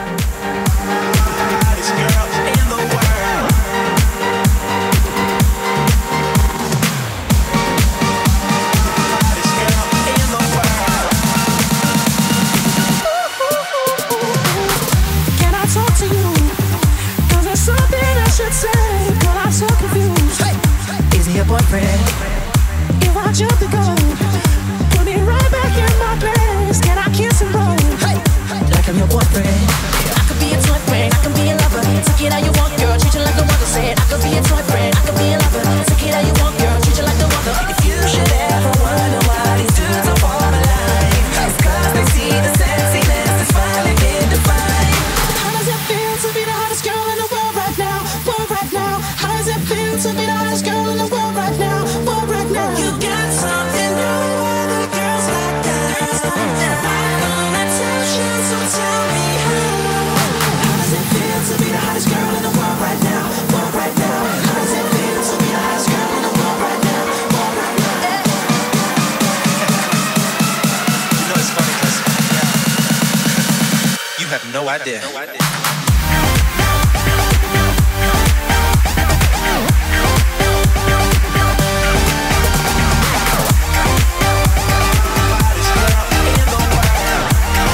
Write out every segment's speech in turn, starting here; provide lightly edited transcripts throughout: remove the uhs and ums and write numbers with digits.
Hottest girl in the world. Hottest girl in the world. Can I talk to you? 'Cause there's something I should say, but I'm so confused. Is he your boyfriend? If I jump the gun, put me right back in my place. Can I kiss and roll? Like I'm your boyfriend. I could be a toy friend, I can be a lover. Take it how you want, girl, treat you like a mother. Said I could be a toy friend, I can be a lover. Take it how you want, girl, treat you like a mother. If you should ever wonder why these dudes are for my life, it's 'cause they see the sexiness is finally been defined. How does it feel to be the hottest girl in the world right now? World right now. How does it feel to be the hottest girl in the world right now? World right now. You got something no other girls like that. And I know attention, so tell me how. How does it feel to be the hottest girl in the world right now? World right now. How does it feel to be the hottest girl in the world right now? World right now. You know it's funny 'cause you have no idea. Hottest girl in the world.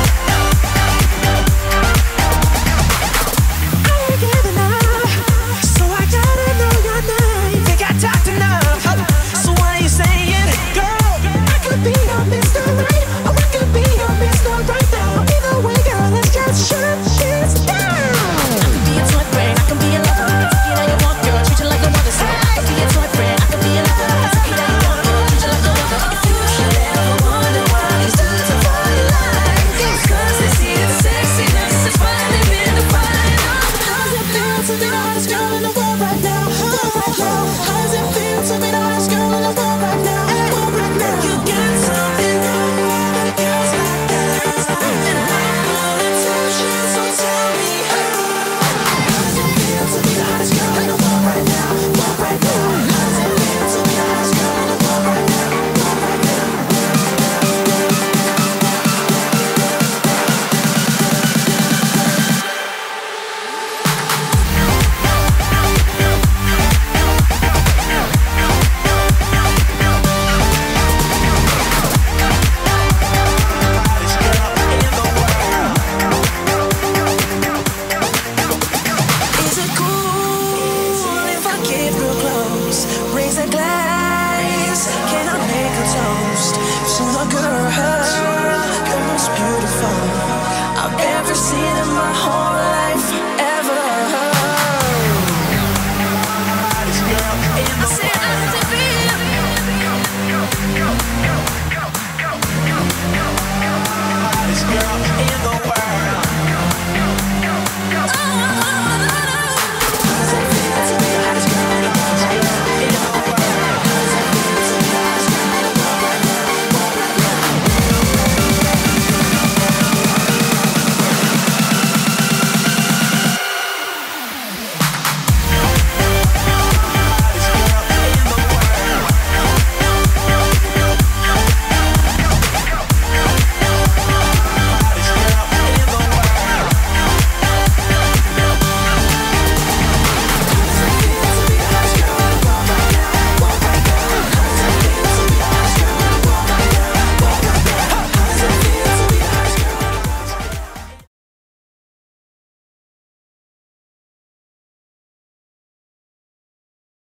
I ain't giving up, so I gotta know your name. Think I talked enough, so what are you saying? Girl, I could be your Mr. Right, or I could be your Mr. Right now. Either way, girl, let's just shut this down. I could be a toy friend, I can be a lover. Take it how you want, girl, treat you like a mother. Said I could be a toy friend, I can be a lover. Take it how you want, girl, treat you like a mother. If you should ever wonder why these dudes are for your life, it's 'cause they see the sexiness is finally been defined. How does it feel to be the hottest girl in the world right now? World right now. How does it feel to be the hottest girl in the world right now? World right now. You got something no other girls like that. And I know attention, so tell me how. How does it feel to be the hottest girl in the world right now? World right now. How does it feel to be the hottest girl in the world right now? World right now. Hottest girl in the world. Is it cool if I get real close? Raise a glass. Can I make a toast to the girl, the most beautiful I've ever seen in my whole life, ever. Hottest girl in the Say I world. to be. Hottest girl in the world.